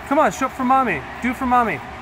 Come on, show up for mommy. Do it for mommy.